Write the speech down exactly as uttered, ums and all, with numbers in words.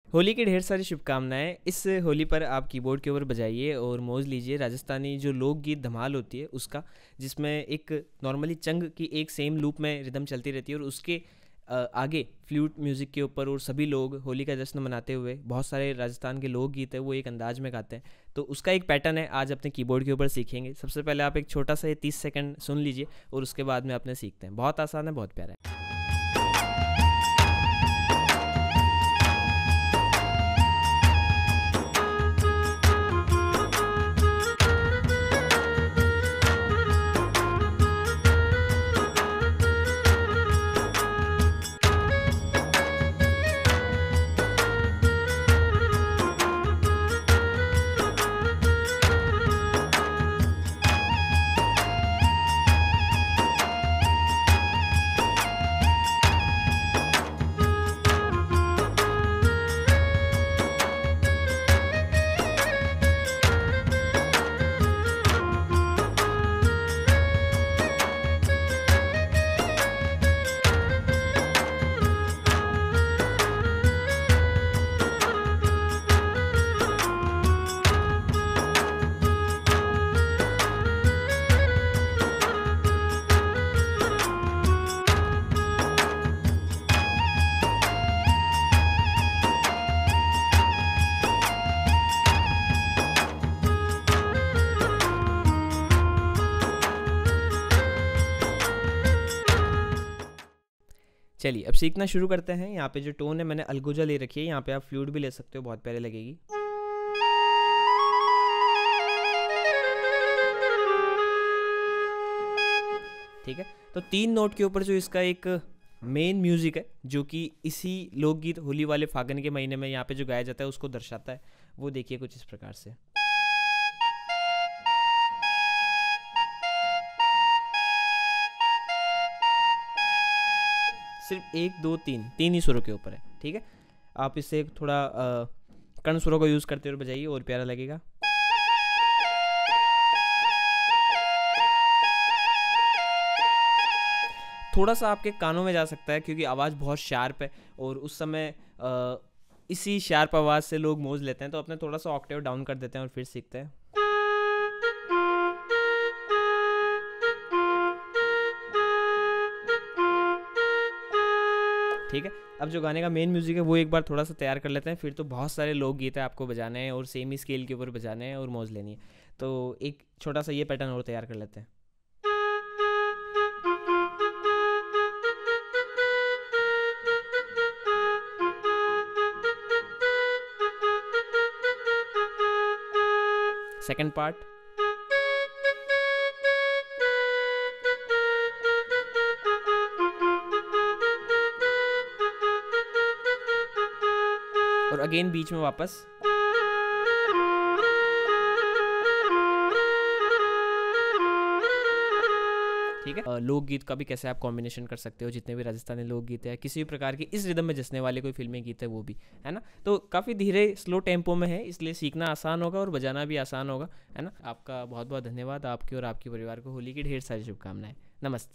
होली की ढेर सारी शुभकामनाएँ। इस होली पर आप कीबोर्ड के ऊपर बजाइए और मौज लीजिए राजस्थानी जो लोकगीत धमाल होती है उसका, जिसमें एक नॉर्मली चंग की एक सेम लूप में रिदम चलती रहती है और उसके अ, आगे फ्लूट म्यूज़िक के ऊपर और सभी लोग होली का जश्न मनाते हुए बहुत सारे राजस्थान के लोकगीत है वो एक अंदाज में गाते हैं। तो उसका एक पैटर्न है, आज अपने कीबोर्ड के ऊपर सीखेंगे। सबसे पहले आप एक छोटा सा ये तीस सेकंड सुन लीजिए और उसके बाद में अपने सीखते हैं। बहुत आसान है, बहुत प्यारा है। चलिए अब सीखना शुरू करते हैं। यहाँ पे जो टोन है मैंने अलगोजा ले रखी है, यहाँ पे आप फ्लूट भी ले सकते हो, बहुत प्यारे लगेगी। ठीक है, तो तीन नोट के ऊपर जो इसका एक मेन म्यूजिक है जो कि इसी लोकगीत होली वाले फागन के महीने में यहाँ पे जो गाया जाता है उसको दर्शाता है, वो देखिए कुछ इस प्रकार से। सिर्फ एक दो तीन तीन ही सुरों के ऊपर है। ठीक है, आप इससे थोड़ा कर्ण सुरों का यूज करते हुए बजाइए और प्यारा लगेगा। थोड़ा सा आपके कानों में जा सकता है क्योंकि आवाज़ बहुत शार्प है और उस समय आ, इसी शार्प आवाज़ से लोग मौज लेते हैं, तो अपने थोड़ा सा ऑक्टेव डाउन कर देते हैं और फिर सीखते हैं। ठीक है, अब जो गाने का मेन म्यूजिक है वो एक बार थोड़ा सा तैयार कर लेते हैं, फिर तो बहुत सारे लोकगीत है आपको बजाने हैं और सेम ही स्केल के ऊपर बजाने हैं और मौज लेनी है। तो एक छोटा सा ये पैटर्न और तैयार कर लेते हैं। सेकंड पार्ट, और अगेन बीच में वापस। ठीक है, लोकगीत का भी कैसे आप कॉम्बिनेशन कर सकते हो, जितने भी राजस्थानी लोकगीत है किसी भी प्रकार की इस रिदम में जसने वाले कोई फिल्मी गीत है वो भी है ना। तो काफ़ी धीरे स्लो टेम्पो में है, इसलिए सीखना आसान होगा और बजाना भी आसान होगा, है ना। आपका बहुत बहुत धन्यवाद, आपकी और आपके परिवार को होली की ढेर सारी शुभकामनाएं। नमस्ते।